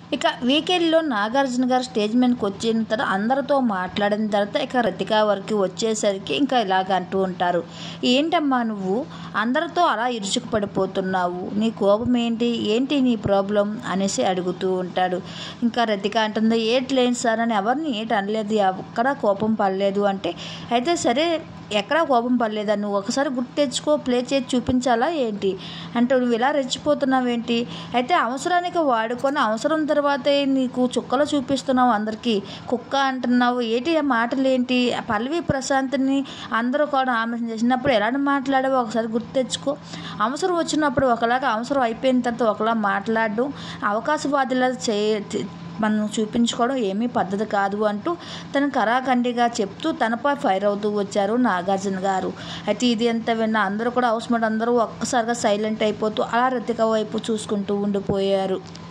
ఇక వీకెండ్‌లో నాగార్జున గారు స్టేజ్ మీదకి వచ్చిన తర్వాత అందరితో మాట్లాడిన తర్వాత ఇక రితిక వరకు వచ్చేసరికి ఇంకా ఇలాగ అంటూ ఉంటారు. "ఏంటమ్మా నువ్వు అందరితో అలా ఇరుచుకుపడిపోతున్నావు? నీ కోపం ఏంటి? ఏంటి నీ ప్రాబ్లమ్?" అనేసి అడుగుతూ ఉంటాడు. ఇంకా రితిక అంటుంది, "ఏట్లేదు సార్ అని ఎవరిని ఏటి అనలేదు. ఎక్కడా కోపం పడలేదు" అంటే, "అయితే సరే ఎక్కడా కోపం పడలేదా? నువ్వు ఒకసారి గుర్తు తెచ్చుకో, ప్లే చేసి చూపించాలా ఏంటి?" అంటే, "నువ్వు ఇలా రెచ్చిపోతున్నావేంటి? అయితే అవసరానికి వాడుకొని అవసరం తర్వాతే నీకు చుక్కలు చూపిస్తున్నావు అందరికీ. కుక్క అంటున్నావు. ఏంటి ఆ మాటలేంటి? పల్లవి ప్రశాంత్‌ని అందరూ కూడా ఆమె చేసినప్పుడు ఎలాంటి మాట్లాడావో ఒకసారి గుర్తు తెచ్చుకో. అవసరం వచ్చినప్పుడు ఒకలాగా, అవసరం అయిపోయిన తర్వాత ఒకలా మాట్లాడడం, అవకాశవాదిలా మనం చూపించుకోవడం ఏమీ పద్ధతి కాదు" అంటూ తను కరాఖండిగా చెప్తూ తనపై ఫైర్ అవుతూ వచ్చారు నాగార్జున గారు. అయితే ఇది అంతా విన్న అందరూ కూడా హౌస్‌మేట్ అందరూ ఒక్కసారిగా సైలెంట్ అయిపోతూ అలా రితిక వైపు చూసుకుంటూ ఉండిపోయారు.